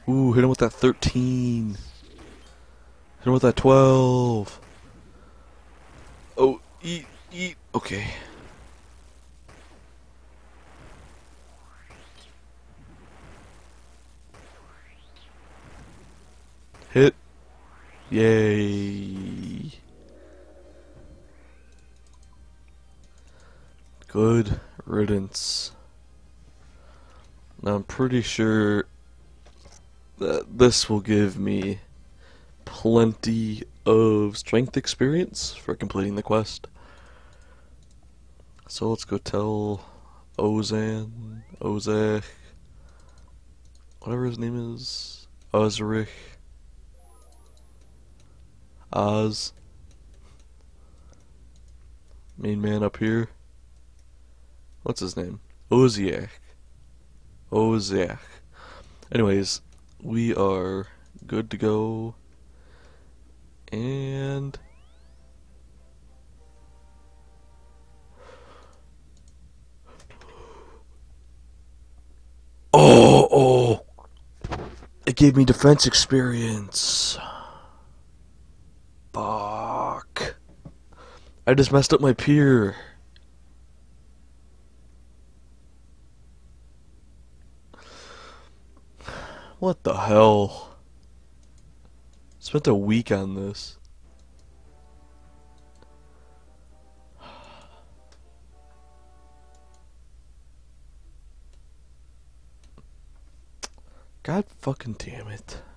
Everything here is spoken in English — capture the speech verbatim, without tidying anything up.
Ooh, hit him with that thirteen. Hit him with that twelve. Oh, eat, eat. Okay. Hit. Yay. Good riddance. Now I'm pretty sure that this will give me plenty of strength experience for completing the quest. So let's go tell Ozan, Ozek, whatever his name is, Ozrich, Oz, main man up here. What's his name? Oziak. Oziak. Anyways, we are good to go. And oh, oh, it gave me defense experience. Fuck. I just messed up my pier. What the hell? Spent a week on this. God fucking damn it.